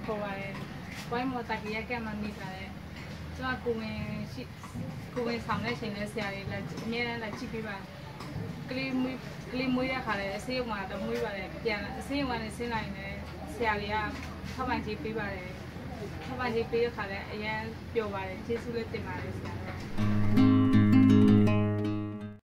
ခေါ်ပါတယ်။ဝိုင်းမော်တာကြီးရကမှမိထားတယ်။ကျွန်တော်ကိုဝင်ဆောင်တဲ့ချိန်နဲ့ဆရာကြီးလည်းအများနဲ့ကြည့်ပေးပါတယ်။ကလေးမွေးရခါလဲအဆေးရုံကတော့မွေးပါတယ်ပြန်အဆေးရုံကနေဆင်းလာရင်လည်းဆရာကြီးကထောက်ပံ့ကြီးပေးပါတယ်။ထောက်ပံ့ကြီးပေးရခါလဲအရင်ပျော်ပါတယ်ကျေးဇူးလည်းတင်ပါတယ်ဆရာ။